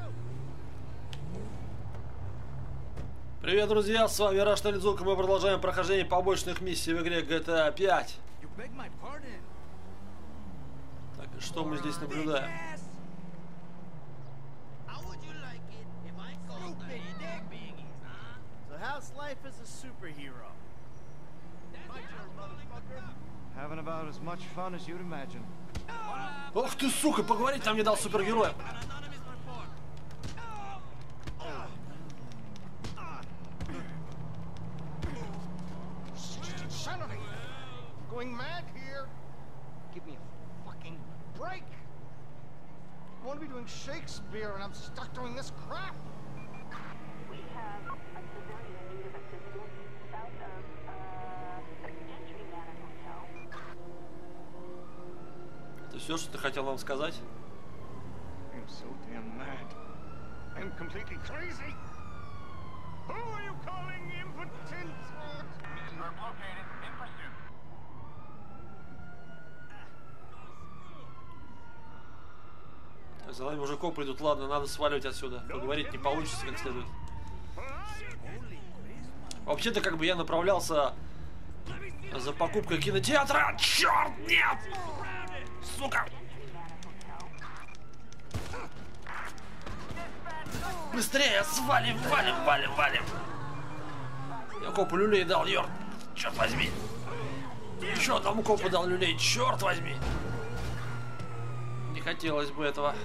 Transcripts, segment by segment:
Привет, друзья, с вами Rush Talidzuka, и мы продолжаем прохождение побочных миссий в игре GTA 5. Так, и что мы здесь наблюдаем? Ох ты, сука, поговорить там не дал супергероя. Going mad here. Give me a fucking break. I want to be doing Shakespeare and I'm stuck doing this crap. We have a civilian in need of assistance south of Gentry Manor Hotel. Это все, что ты хотел нам сказать? I'm so damn mad. I'm completely crazy. Who are you calling impotent? We're located in pursuit. За нами уже копы идут, ладно, надо сваливать отсюда. Поговорить не получится как следует. Вообще-то, как бы я направлялся за покупкой кинотеатра. Черт, нет! Сука! Быстрее, свалим, валим! Я копу люлей дал, Йорк. Черт возьми! Еще одному копу дал люлей, черт возьми! Не хотелось бы этого.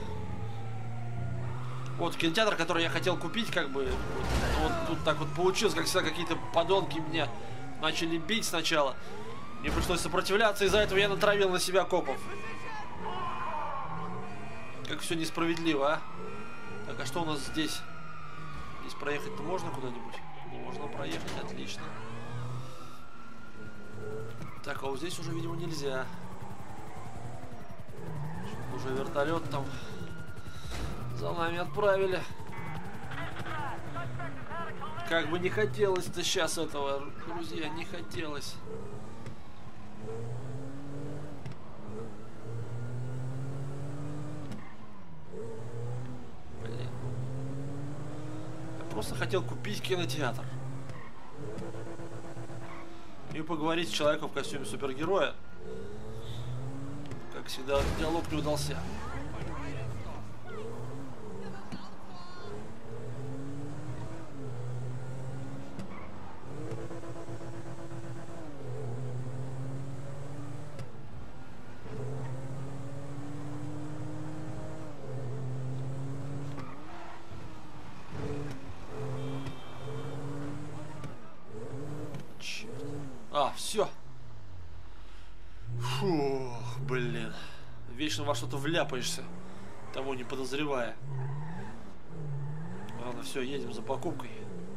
Вот кинотеатр, который я хотел купить, как бы, вот тут так вот получилось, как всегда, какие-то подонки меня начали бить сначала. Мне пришлось сопротивляться, из-за этого я натравил на себя копов. Как все несправедливо, а? Так, а что у нас здесь? Здесь проехать-то можно куда-нибудь? Можно проехать, отлично. Так, а вот здесь уже, видимо, нельзя. Уже вертолет там за нами отправили. Как бы не хотелось-то сейчас этого, друзья, не хотелось. Блин. Я просто хотел купить кинотеатр. И поговорить с человеком в костюме супергероя. Как всегда, диалог не удался. Черт. А, все. Фух, блин. Вечно во что-то вляпаешься, того не подозревая. Ладно, все, едем за покупкой.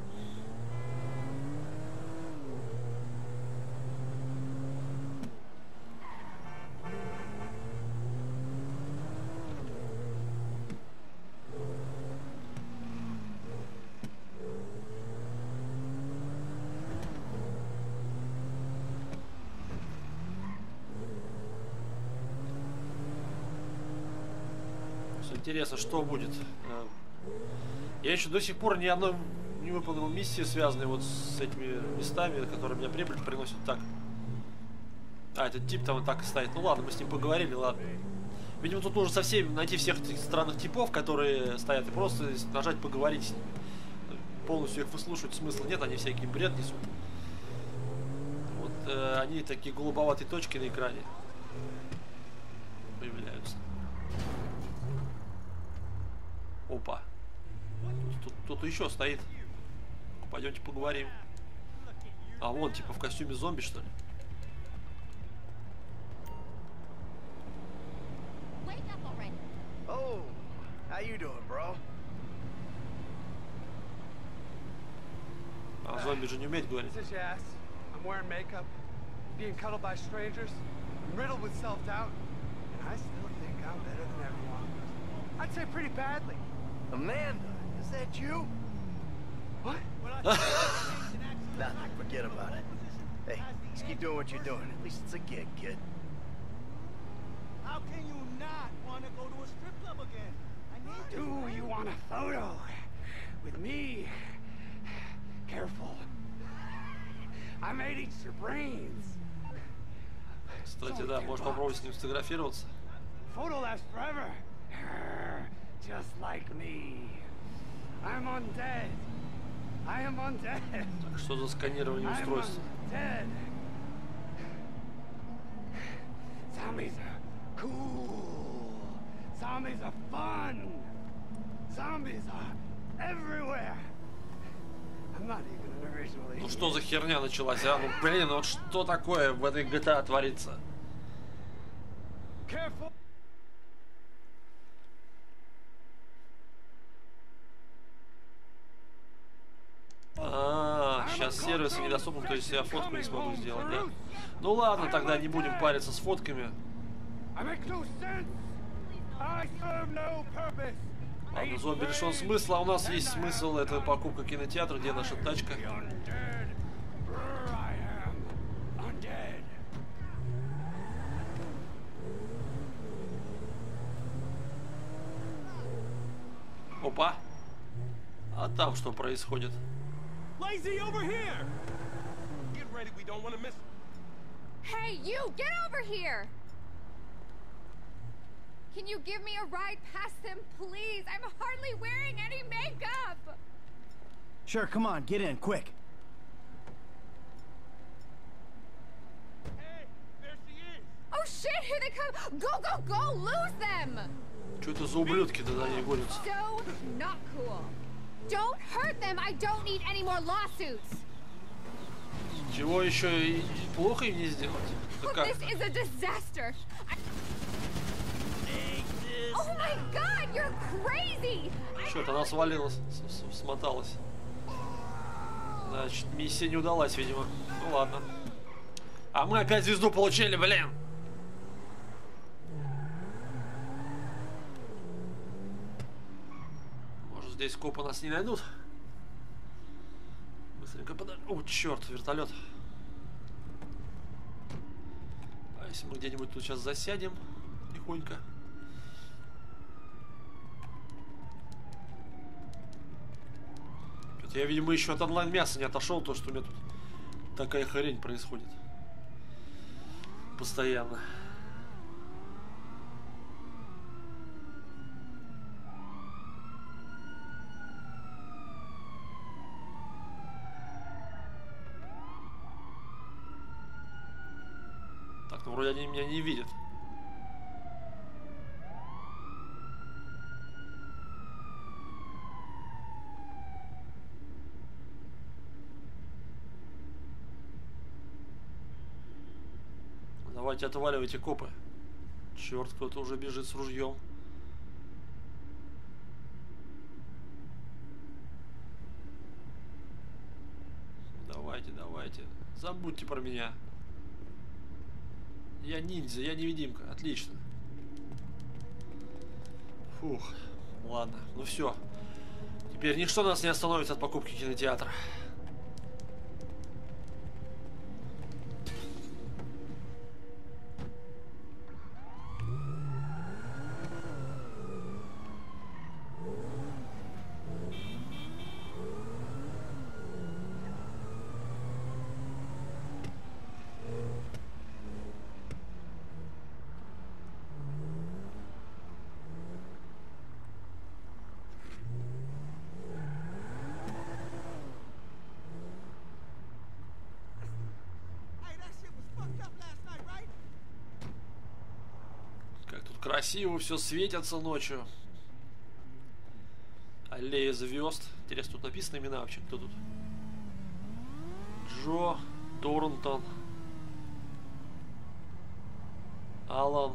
Интересно, что будет. Я еще до сих пор ни одной не выполнил миссии, связанные вот с этими местами, которые мне прибыль приносят. Так. А, этот тип там вот так и стоит. Ну ладно, мы с ним поговорили, ладно. Видимо, тут нужно со всеми найти всех этих странных типов, которые стоят, и просто нажать поговорить с ними. Полностью их выслушивать смысла нет, они всякий бред несут. Вот они такие голубоватые точки на экране появляются. Опа. Тут кто-то еще стоит. Пойдемте поговорим. А вон, типа в костюме зомби, что ли? Oh, how you doing, bro? А зомби же не умеет говорить. I'm wearing makeup, being cuddled by strangers, riddled with self-doubt, and I still think I'm better than everyone. I'd say pretty badly. Amanda, is that you? What? Nothing, forget about it. Hey, just keep doing what you're doing. At least it's a gig, kid. How can you not want to go to a strip club again? I need Do you want to a photo with me. Careful. I made each your brains. Кстати, да, можешь попробовать с ним сфотографироваться. Photo lasts forever. Just like me. I'm undead. I am undead. Так, что за сканирование I'm устройства? undead. Zombies are cool. Zombies are fun. Zombies are everywhere. I'm not even an original Ну alien. что за херня началась, а? Ну блин, вот что такое в этой GTA творится? Careful. Сейчас сервисы недоступны, то есть я фотку не смогу сделать, да? Ну ладно, тогда не будем париться с фотками. I make no sense. I serve no purpose. Ладно, зомби лишен смысла, а у нас есть смысл, это покупка кинотеатра, где наша тачка. Undead. I am undead. Опа! А там что происходит? Lazy over here! Get ready, we don't want to miss. Hey, you! Get over here! Can you give me a ride past them, please? I'm hardly wearing any makeup! Sure, come on, get in, quick. Hey, there she is! Oh shit, here they come! Go, go, go! Lose them! Что это за ублюдки тогда не гонятся? So not cool. Don't hurt them! I don't need any more lawsuits! Чего еще и плохо им не сделать? Да как? This is a disaster! Oh my god, you're crazy! Что-то она свалилась, смоталась. Значит, миссия не удалась, видимо. Ну ладно. А мы опять звезду получили, блин! Может, здесь копы нас не найдут? Быстренько подожди. О, черт, вертолет. А если мы где-нибудь тут сейчас засядем тихонько? Я, видимо, еще от онлайн мяса не отошел, то, что у меня тут такая хрень происходит. Постоянно. Так, ну вроде они меня не видят. Давайте отваливайте копы. Черт, кто-то уже бежит с ружьем. Давайте, давайте. Забудьте про меня. Я ниндзя, я невидимка. Отлично. Фух. Ладно, ну все. Теперь ничто нас не остановит от покупки кинотеатра. Красиво все светятся ночью. Аллея звезд. Интересно, тут написаны имена вообще? Кто тут? Джо Торнтон, Алан,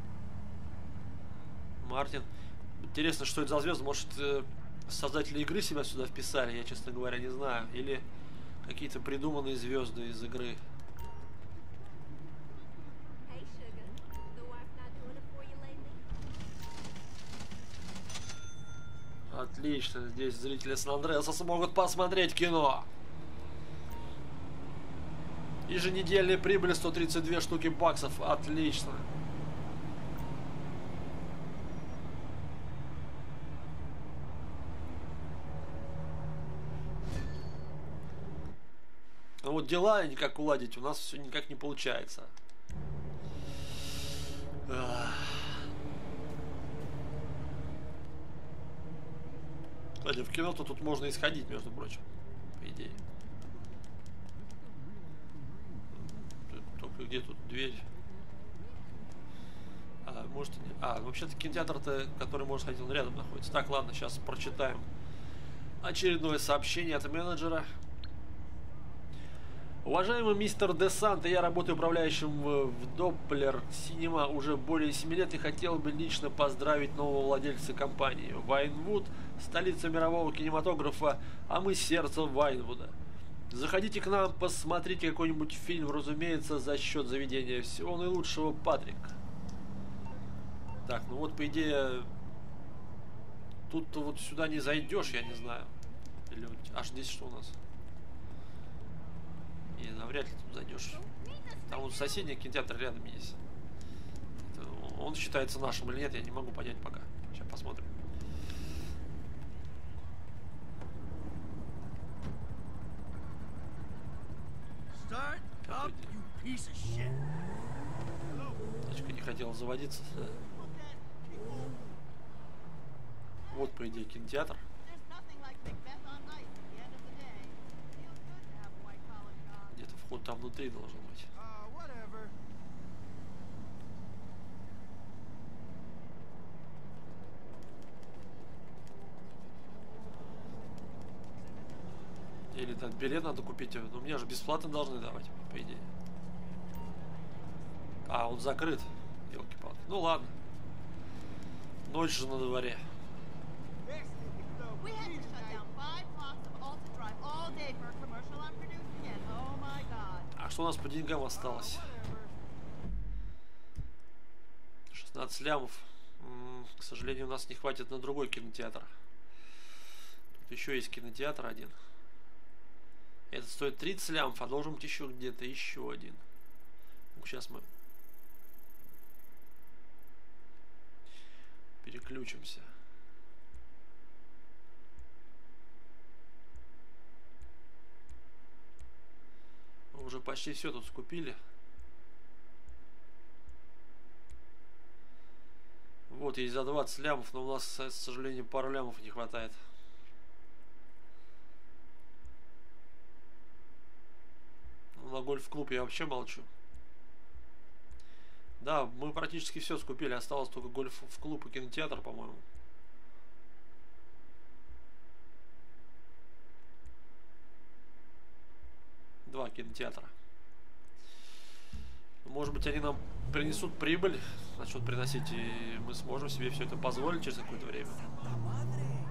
Мартин. Интересно, что это за звезды? Может, создатели игры себя сюда вписали? Я, честно говоря, не знаю. Или какие-то придуманные звезды из игры. Отлично, здесь зрители Сан-Андреаса смогут посмотреть кино. Еженедельная прибыль 132 штуки баксов. Отлично. вот дела никак уладить у нас все никак не получается. Кстати, в кино-то тут можно исходить, между прочим, по идее. Только где тут дверь? Может, не... вообще-то кинотеатр-то, который можно сходить, он рядом находится. Так, ладно, сейчас прочитаем очередное сообщение от менеджера. Уважаемый мистер Де Санто, я работаю управляющим в Doppler Cinema уже более 7 лет и хотел бы лично поздравить нового владельца компании. Вайнвуд, столица мирового кинематографа, а мы сердце Вайнвуда. Заходите к нам, посмотрите какой-нибудь фильм, разумеется, за счет заведения. Всего наилучшего, Патрик. Так, ну вот, по идее, тут вот сюда не зайдешь, я не знаю. Или вот, аж здесь что у нас? И навряд ли тут зайдешь. Там вот соседний кинотеатр рядом есть. Это, он считается нашим или нет, я не могу понять пока. Сейчас посмотрим. Точка не хотела заводиться. Вот, по идее, кинотеатр. Где-то вход там внутри должен быть. Или так билет надо купить. Но мне же бесплатно должны давать, по идее. А, он закрыт. Ёлки-палки. Ну ладно. Ночь же на дворе. А что у нас по деньгам осталось? 16 лямов. К сожалению, у нас не хватит на другой кинотеатр. Тут еще есть кинотеатр один. Это стоит 30 лямов, а должен быть еще где-то еще один. Ну, сейчас мы переключимся. Мы уже почти все тут скупили. Вот, есть за 20 лямов, но у нас, к сожалению, пару лямов не хватает. На гольф-клуб я вообще молчу. Да, мы практически все скупили. Осталось только гольф-клуб и кинотеатр, по-моему. Два кинотеатра. Может быть, они нам принесут прибыль. Начнут приносить, и мы сможем себе все это позволить через какое-то время.